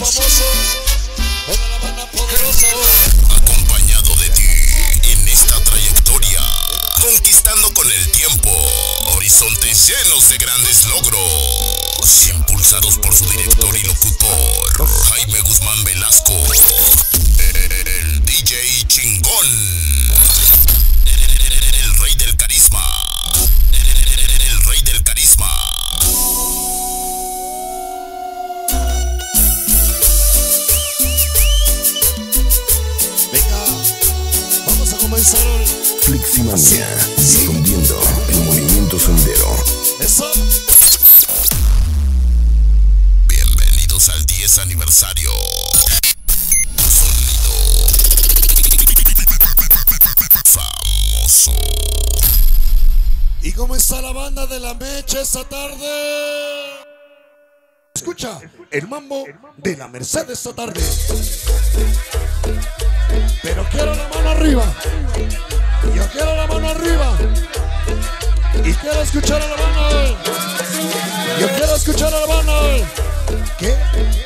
famoso, toda la banda poderosa. Acompañado de ti en esta trayectoria, conquistando con el tiempo horizontes llenos de grandes logros, impulsados por su director y locutor Jaime Guzmán Velasco, el DJ chingón, el rey del carisma, el rey del carisma. Venga, vamos a comenzar hoy. Fliximania, difundiendo el movimiento sondero. Eso. Bienvenidos al 10 aniversario. Sonido famoso. ¿Y cómo está la banda de la Mecha esta tarde? Escucha el mambo de la Merced esta tarde. Pero quiero la mano arriba. Yo quiero la mano arriba. Y quiero escuchar a la banda. Yo quiero escuchar a la banda. ¿Qué?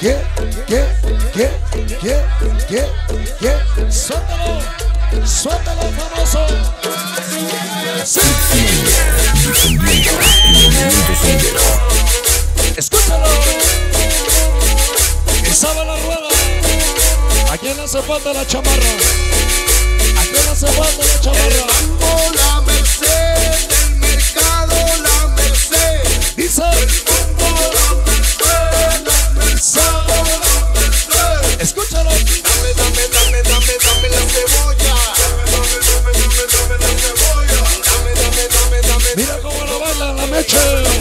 Suéltalo. Suéltalo, famoso. Sí. Difundiendo el movimiento sondero. Escúchalo. Que sabe la rueda. ¿A quién hace falta la chamarra? ¿A quién hace falta la chamarra? La Merced, el mercado, la Merced. Dice. La Merced. Escúchalo. Dame la cebolla. Dame la cebolla. Dame. Mira cómo la baila la Meche.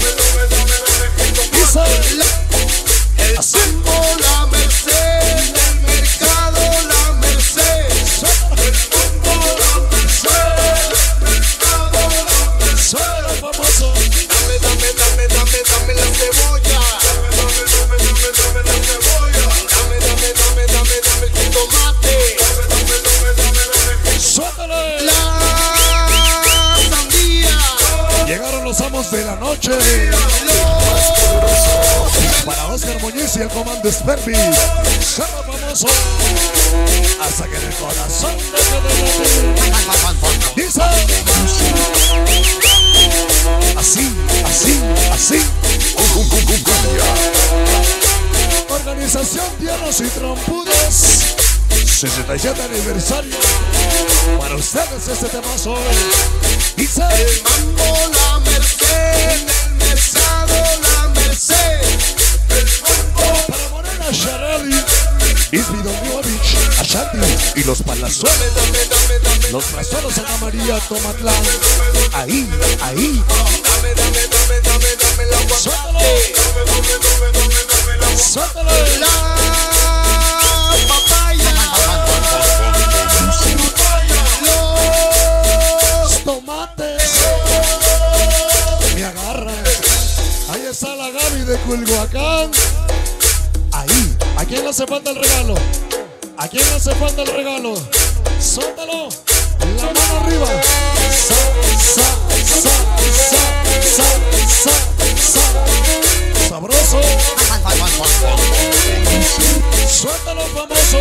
Dice. El Sambo, la Merced, el mercado, la Merced. El Sambo, la Merced, el mercado, la Merced. Suéltalo, famoso. Dame la cebolla. Dame la cebolla. Dame el tomate. Suéltalo. La sandía. Llegaron los amos de la noche. Para Oscar Muñiz y el comando Sperby. Solo famoso. Hasta que en el corazón dice. Así. Organización Tiernos y Trompudos. 67 aniversario. Para ustedes este temazo. Dice. El mambo, la Merced, el mercado, la Merced. El mambo. Para Morena Sharali, Isvidoniovich, Ashanti y los Palazuelos. Dame. Los Plazuelos Ana María Tomatlán. Ahí. Dame el aguacate. Suéltalo. La papaya. Los tomates. Me agarra. Ahí está la Gaby de Culhuacán. Ahí. ¿A quién le hace falta el regalo? ¿A quién le hace falta el regalo? Suéltalo. La mano arriba. Sabroso. Suéltalo, famoso.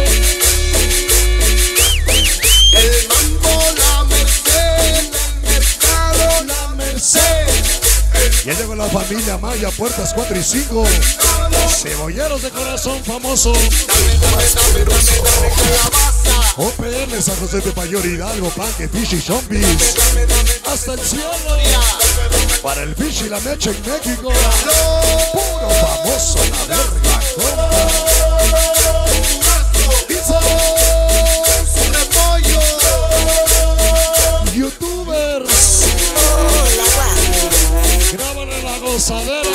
El mambo, la Merced, el mercado, la Merced. Ya llegó la familia Maya, puertas 4 y 5. Cebolleros de corazón famoso. Dame calabaza. OPM San José de Payor, Hidalgo, Panque, Fish y Zombies. Hasta el cielo. Para el Fish y la Mecha en México. Puro famoso, la verga. Su repollo. YouTubers. Grábale la gozadera.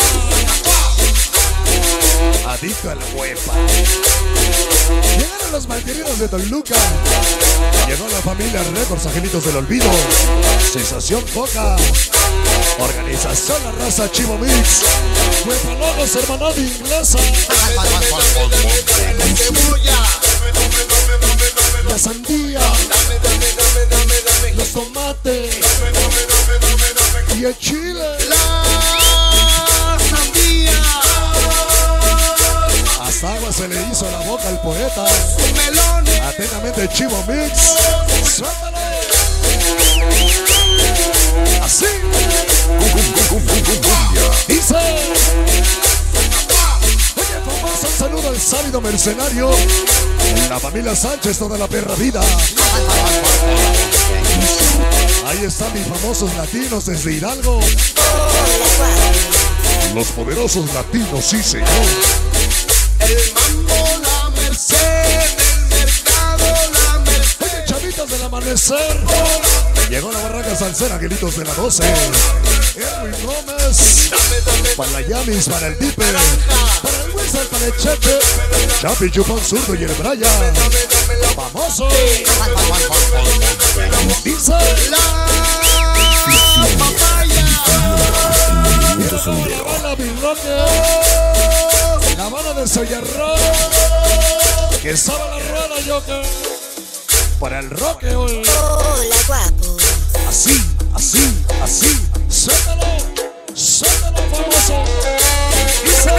Adicto al huepa. Llegaron los malqueridos de Toluca. Llegó la familia Records Angelitos del Olvido. Sensación Coca. Organización La Raza Chivo Mix. Huepalogos Hermanada Inglesa. La cebolla. La sandía. Dame. Los tomates. Y el chile. La sandía. Hasta agua se le le hizo la boca al poeta. melones. Atentamente Chivo Mix. Suéltalo. Así. Dice. Oye, famoso, un saludo al sálido mercenario. La familia Sánchez, toda la perra vida. Ahí están mis famosos latinos desde Hidalgo. Los poderosos latinos, sí señor. El mambo, la merced, el mercado, la merced. Oye, chavitas del amanecer. Llegó la barraca salsera, Angelitos de la 12. Edwin Gómez. Para la Yamis, para el Dipper. Para el Wizard, para el Cheche. Chapi, Chupón, Zurdo y el Brian. Famoso. Dice. La papaya. La bala Birroque. La bala de Soyarrón. Que sabe la rueda, Joker. Para el Roque, hoy. Hola, guapo. Así, así, así. Suéltalo, suéltalo, famoso. Dice.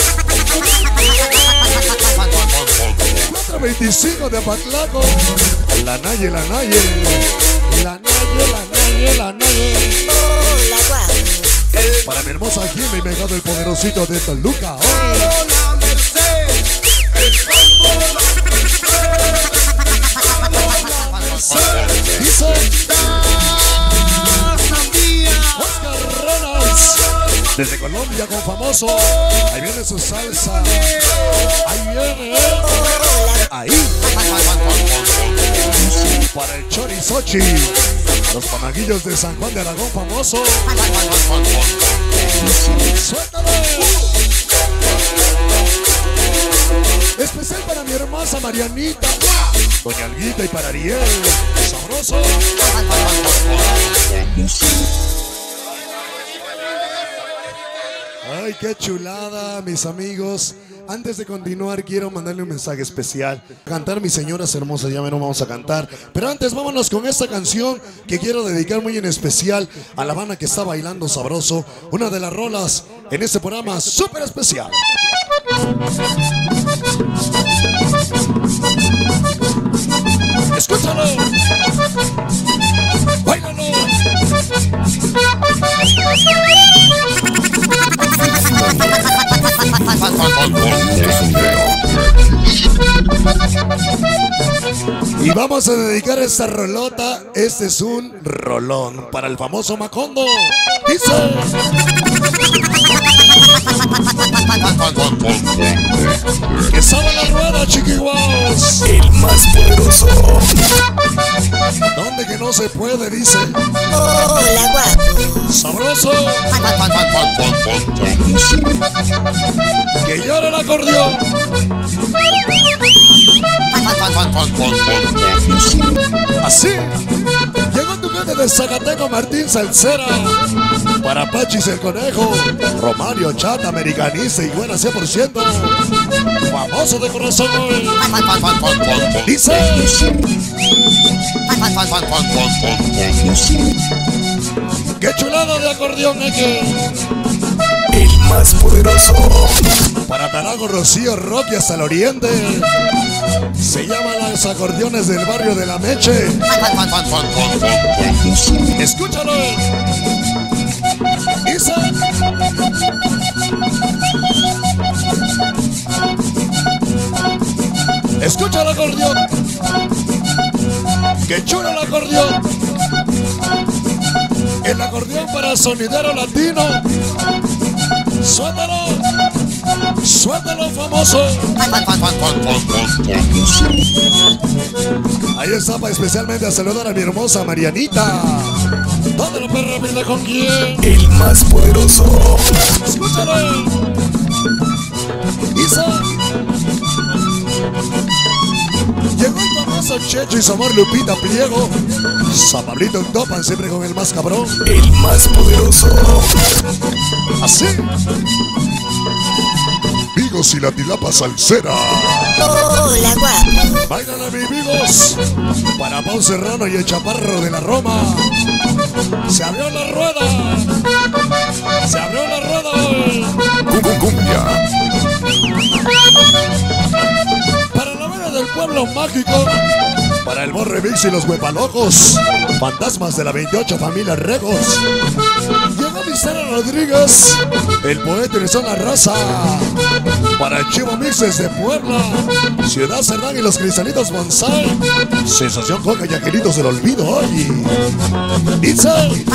425 de Patlaco. La Naye, la Naye. La Naye, la Naye, la Naye. Hola, guapo. Para mi hermosa Jimmy, me el poderosito de Toluca. Hoy. La merced. El mambo, Dice. la sandía. Oscar Reynolds. Desde Colombia con famoso. Ahí viene su salsa. Ahí viene. Ahí. Para el Chorizochi. Los panaguillos de San Juan de Aragón famoso. Suéltalo. Especial para mi hermosa Marianita. Doña Alguita y para Ariel. Sabroso. Ay, qué chulada, mis amigos. Antes de continuar, quiero mandarle un mensaje especial. Cantar mis señoras hermosas, ya no vamos a cantar. Pero antes, vámonos con esta canción que quiero dedicar muy en especial a la Habana que está bailando sabroso. Una de las rolas en este programa súper especial. Escúchalo. Báilalo. Y vamos a dedicar esta rolota. Este es un rolón para el famoso Macondo. Dice. Que sabe la rueda, chiquiguaos. El más poderoso. Donde que no se puede, dice. Hola, guapo. Sabroso. Que llore el acordeón. Así. Llegó tu gente de Zacateco, Martín Salcera. Para Pachis el Conejo. Romario Chata, americanista y buena 100%. Famoso de corazón hoy. Dice. Qué chulada de acordeón es que. El más poderoso. Para Tarago, Rocío, Roque hasta el oriente. Se llaman los acordeones del barrio de La Meche. Escúchalo. Dice. Escucha el acordeón. Que chulo el acordeón. El acordeón para sonidero latino. Suéltalo. Suéltalo, famoso. Ahí está para especialmente a saludar a mi hermosa Marianita. ¿Dónde la perra mira con quién? El más poderoso. Escúchalo. Isa. Llegó el famoso Checho y su amor Lupita Pliego. San Pablito en Topan, siempre con el más cabrón. El más poderoso. Así. Vigos y la Tilapa Salsera. Hola, guapo. Bailan a mis Vigos. Para Pau Serrano y el Chaparro de la Roma. Se abrió la rueda. Se abrió la rueda hoy. Cumbia. pueblo mágico. Para el Borre Mix y los Huepalocos. Fantasmas de la 28 familia Regos. Llegó Vicente Rodríguez, el poeta y son la raza. Para el Chivo Mixes de Puebla, Ciudad Cerdán y los Cristalitos Bonsai. Sensación Coca y Angelitos del Olvido hoy. Dice: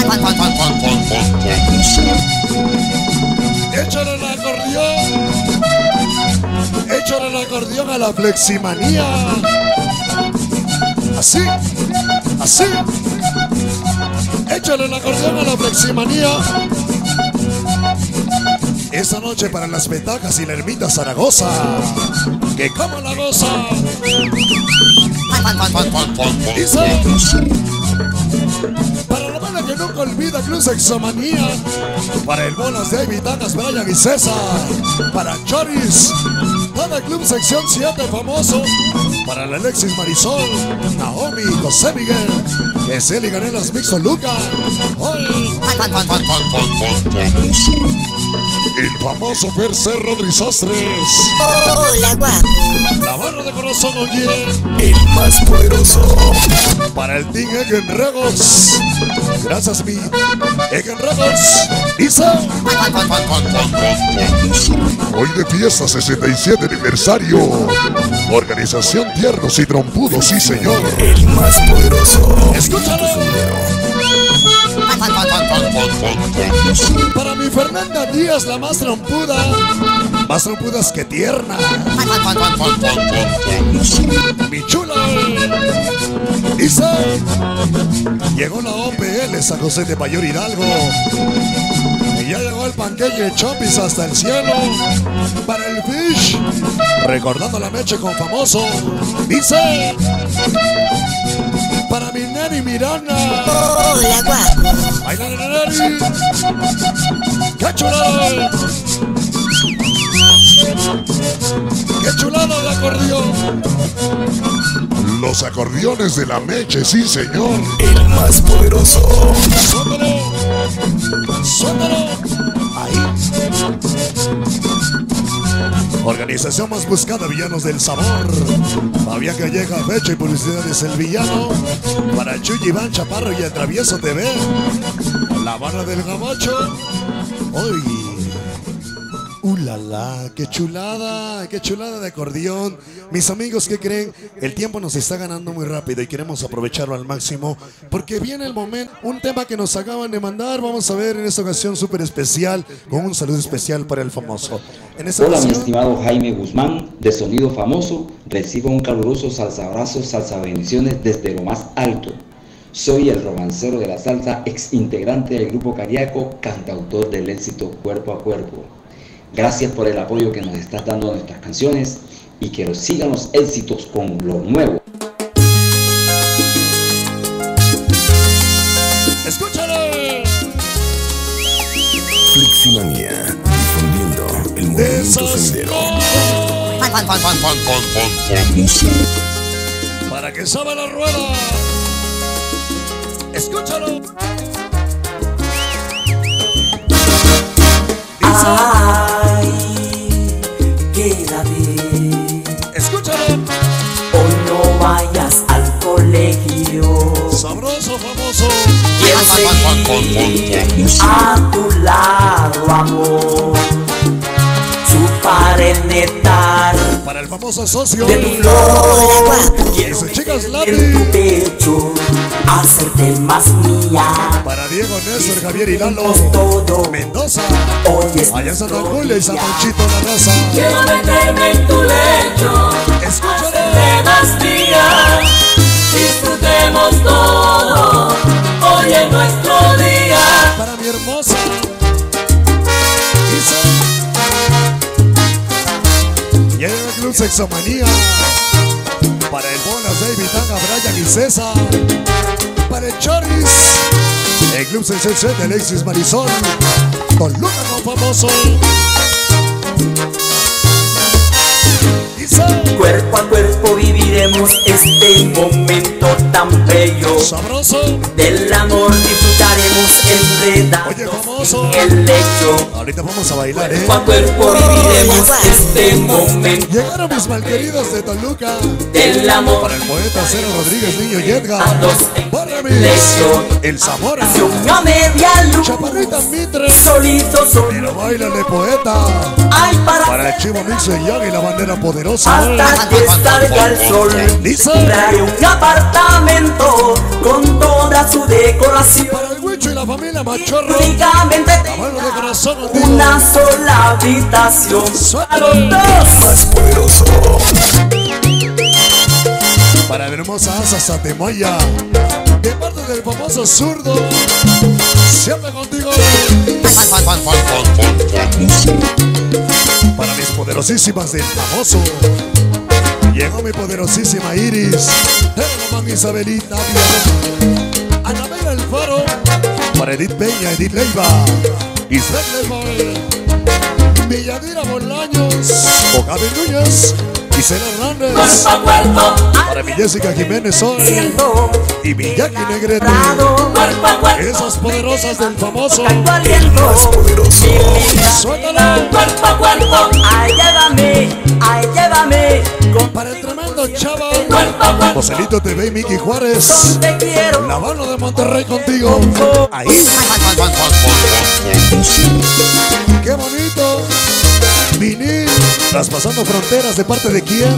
échale el acordeón. Échale el acordeón a la fleximanía. Así, así. Échale el acordeón a la fleximanía. Esta noche para las Petacas y la Ermita Zaragoza. Que como la goza. Dice: para la banda que nunca olvida Club Sexomanía. Para el Bolas, David, Tanas, Brian y César. Para Choris, toda Club Sección 7 famoso. Para la Alexis Marisol, Naomi, José Miguel, Eseli Ganelas, Mixo Luca. El famoso Fercer Rodríguez. Hola, guapo. La barra de corazón, oye. El más poderoso. Para el Team Egen Regos. Gracias, mi Egen Regos. Dice: hoy de fiesta 67 aniversario. Organización Tiernos y Trompudos, sí señor. El más poderoso. Escúchalo. Para mi Fernanda Díaz, la más trompuda. Más trompudas que tierna. Mi chula. Dice: llegó la OPL San José de Mayor Hidalgo. Y ya llegó el panqueque de Chompis hasta el cielo. Para el Fish, recordando la meche con famoso. Dice: para mi Neri Miranda. Hola, guapo. ¡Ay, Neri! ¡Qué chulada! ¡Qué chulada de acordeón! Los acordeones de la meche, sí señor. El más poderoso. ¡Suéltalo! ¡Suéltalo! Ahí. Organización más buscada, Villanos del Sabor. Fabián Calleja, fecha y publicidades El Villano. Para Chuy, Iván Chaparro y el Travieso TV. La barra del Gabacho. Hoy. ¡Ulala! ¡Qué chulada! ¡Qué chulada de acordeón! Mis amigos, ¿qué creen? El tiempo nos está ganando muy rápido y queremos aprovecharlo al máximo porque viene el momento. Un tema que nos acaban de mandar. Vamos a ver en esta ocasión súper especial, con un saludo especial para el famoso. En esta Hola, ocasión, mi estimado Jaime Guzmán, de Sonido Famoso. Recibo un caluroso salsa abrazo, salsa bendiciones desde lo más alto. Soy el romancero de la salsa, ex integrante del grupo Cariaco, cantautor del éxito Cuerpo a Cuerpo. Gracias por el apoyo que nos estás dando a nuestras canciones y que nos sigan los éxitos con lo nuevo. ¡escúchale! Fleximanía. Difundiendo el movimiento sendero. Para que sabe la rueda. Escúchalo. Ay, quédate. Escúchalo. Hoy no vayas al colegio. Sabroso, famoso. Quiero seguir a tu lado, amor. Chupar el néctar Para el famoso socio. de mi flor. Dice: chicas, En tu Lati. pecho, hacerte más mía. Para Diego, Néstor, Javier y Lalo Todo Mendoza. hoy es Allá en Santa nuestro Julia y San día. Panchito, la raza. Quiero meterme en tu lecho, Escúchalo. más días, disfrutemos todo, hoy es nuestro día. Para mi hermosa. Dice: llega el Club Sexomanía. Para el Bolas, David, Tanga, Brian y César. Para el Choris, el Club Sexomanía de Alexis Marisol. Con Luca con famoso. Dice: Cuerpo a cuerpo viviremos este momento tan tan bello. Sabroso. Del amor disfrutaremos enredados Oye, famoso. en el lecho. Ahorita vamos a bailar, Cuerpo a cuerpo viviremos este momento Llegaron mis malqueridos de Toluca. del amor. Para el poeta Cero Rodríguez, Niño y Edgar. Para mí, Lecho. el Zamora. A media luz, Chaparrita Mitre. solito, Pero bailale, poeta. Ay, Para el Chivo Mixo y Young y la bandera poderosa. hasta que salga el sol. Dice. Compraré un apartamento con toda su decoración. Para el Huicho y la familia Machorro. Únicamente La mano de corazón contigo. una sola habitación. A los Suéltale. dos. Más poderoso. Para la hermosa Asa Satemoya. De parte del famoso zurdo. Siempre contigo. Para mis poderosísimas del famoso. Llegó mi poderosísima Iris. Hermano Isabelita. Anabela El Faro. Para Edith Peña, Edith Leiva. Isabel Leiva. Villadira Bolaños. Ocabe Núñez. Gisela Hernández. Cuerpo a cuerpo. Para mi Jessica Jiménez hoy. Siento Y mi Jackie Negrete. cuerpo a cuerpo. Esas poderosas del famoso. Tanto aliento. Más poderoso. Suéltalo. Cuerpo a cuerpo. Ay, llévame. Ay, llévame. Para el tremendo chava. Cuerpo a cuerpo. Joselito TV y Miki Juárez. Te quiero. La mano de Monterrey contigo. Ahí. Qué bonito. Vinil. Traspasando fronteras, ¿de parte de quién?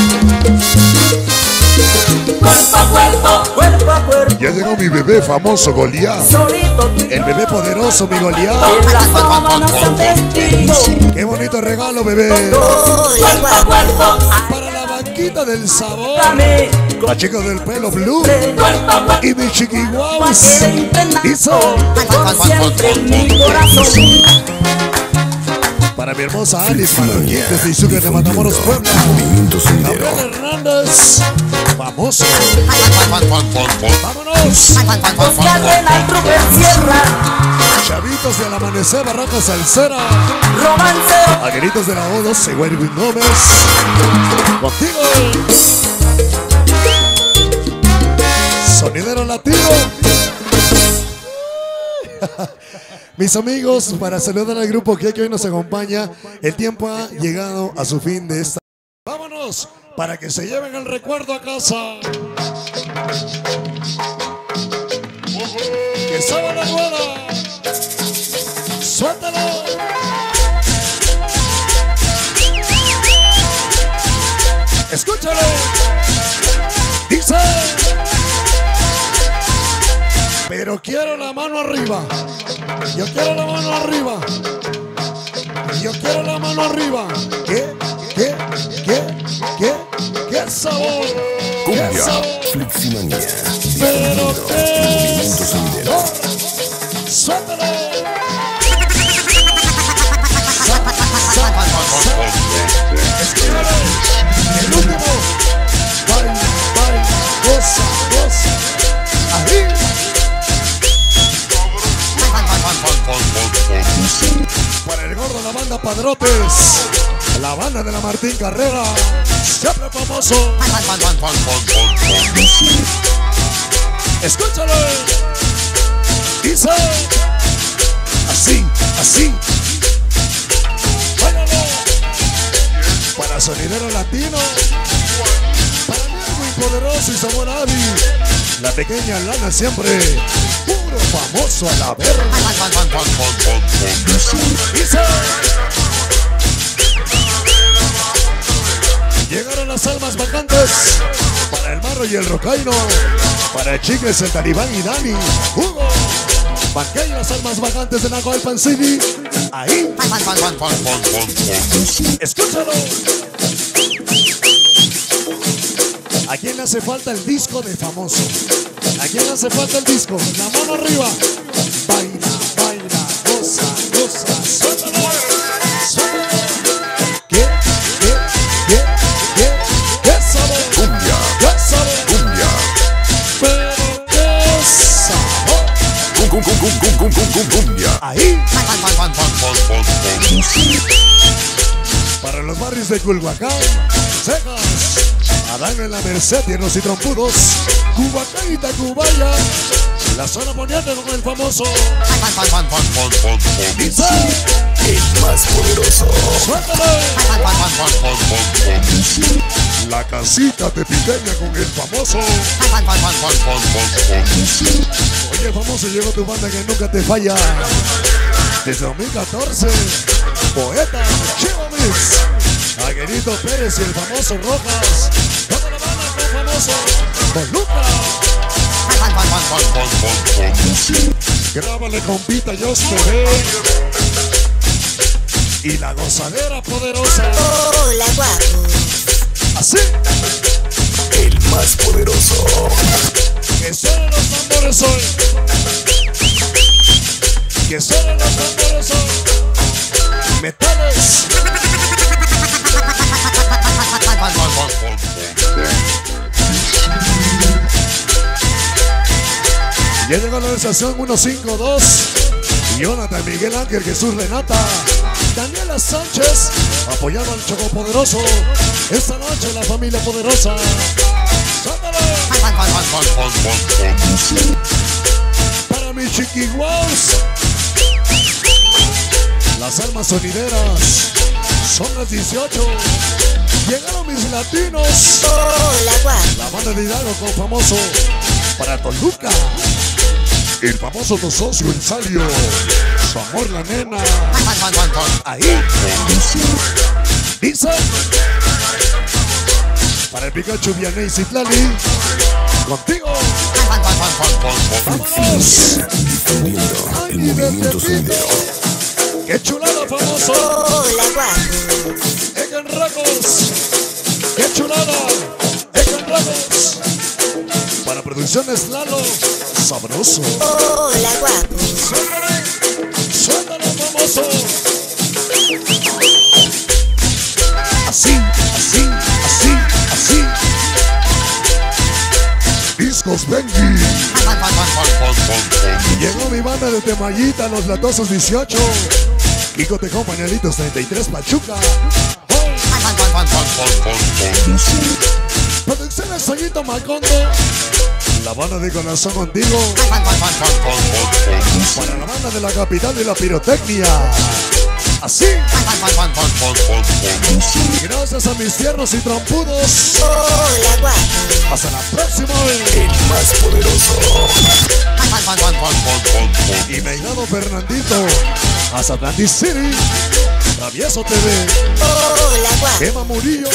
Cuerpo a cuerpo. Cuerpo a cuerpo. Ya llegó mi bebé famoso Goliat. Solito tú y El bebé poderoso, mi Goliat. en las sábanas son testigos. Qué bonito regalo, bebé. Hola, Cuerpo a guapo. cuerpo. Para la banquita del sabor. Dame. La chica del pelo blue. Cuerpo a cuerpo. Y mi chiquihuaus. Pa' que impregnado Hizo. por siempre en mi corazón. Para mi hermosa Alice Manoñín desde Izuque de Matamoros, Puebla. Movimiento Sendero. Gabriel Hernández. Famoso. Vámonos. Oscar de la Trooper Sierra. Chavitos del Amanecer, Barraca Salsera. Romancero. Agueritos de la O2, Edwin Gómez. Contigo. Sonidero latino. Mis amigos, para saludar al grupo que hoy nos acompaña, el tiempo ha llegado a su fin de esta. Vámonos, para que se lleven el recuerdo a casa. Que sabe la rueda. Suéltalo. Escúchalo. Dice. Pero quiero la mano arriba. Yo quiero la mano arriba. Yo quiero la mano arriba. ¿Qué? ¿Qué? ¿Qué? ¿Qué? ¿Qué sabor? ¿Qué Cumbia. sabor? Fleximania. Pero Difundiendo qué el movimiento Sendero. Suéltalo. Escúchalo. El último. Baila, baila, goza, goza. Ahí. Para el gordo, la banda Padrotes, la banda de la Martín Carrera, siempre famoso. Escúchalo. Dice así, así. Báilalo. Para sonidero latino, para mí muy poderoso y Samuel Avi, la pequeña Lana siempre, puro famoso a la verga. Dice. Llegaron las almas vacantes para el Marro y el Rocaino, para el Chicles, el Talibán y Dani, Hugo, Banqueño, las almas vacantes de Nacoalpan City. Ahí. Escúchalo. ¿A quién le hace falta el disco de famoso? ¿A quién le hace falta el disco? La mano arriba. Baila, baila, goza, goza, suéltalo. Suéltalo. ¿Qué? ¿Qué? ¿Qué? ¿Qué? ¿Qué sabor? Cumbia. ¿Qué sabor? Cumbia. Pero qué sabor. Cumbia. Ahí. Para los barrios de Culhuacán, Cejas, Adán en la Merced, tiernos y trompudos. Cubacán y Tacubaya. La zona poniente con el famoso. Dice. El más poderoso. Suéltale. La casita de Piteña con el famoso. Oye, famoso, llegó tu banda que nunca te falla. Desde 2014, Poeta, Chivo Mix, Aguerito Pérez y el famoso Rojas. Toda la banda con famoso, con Lucas. Grábale, compita, yo esperé. Y la gozadera poderosa. Hola, guapo. Así. El más poderoso. Que suenen los tambores hoy. Que suenen los tambores hoy. Metales. Ya llegó la estación 152. Jonathan, Miguel Ángel, Jesús Renata, Daniela Sánchez, apoyando al Choco Poderoso. Esta noche la familia poderosa. ¡Sándale! Para mis chiquiguaos, las almas sonideras, son las 18. Llegaron mis latinos. Hola, guapo. La banda de Hidalgo con famoso para Toluca. El famoso tu socio, el Salio. Su amor, la nena. Ahí. Dice. Para el Pikachu, Vianney y Citlali. Contigo. Vámonos. Difundiendo el movimiento sonidero. Qué chulada, famoso. Hola, guapo. Egen Records. Qué chulada. Egen Records. Para producciones Lalo. Sabroso. Hola, guapo. Suéltale. Suéltalo, famoso. Así, así, así, así. Discos Benji. Llegó mi banda de Temayita, los latosos 18. Kiko Tejón, Pañalitos 33, Pachuca. Producciones Soñito Macondo. La banda de Corazón Contigo. Para la banda de la capital de la pirotecnia. Así. Gracias a mis tiernos y trompudos. Hola, guapo. Hasta la próxima. El más poderoso. Y me llamo Fernandito. Hasta Atlantic City. Travieso TV. Hola, guapo. Emma Murillo.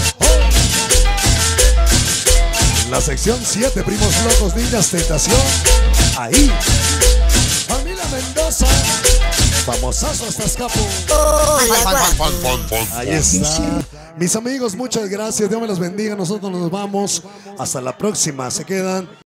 La sección 7, primos locos, niñas, tentación. Ahí. Familia Mendoza. Famosazo hasta escapo. Hola, guapo. Ahí está. Mis amigos, muchas gracias. Dios me los bendiga. Nosotros nos vamos. Hasta la próxima. Se quedan.